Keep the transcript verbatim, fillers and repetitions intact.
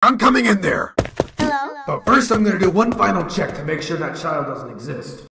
I'm coming in there. Hello? But first I'm gonna do one final check to make sure that child doesn't exist.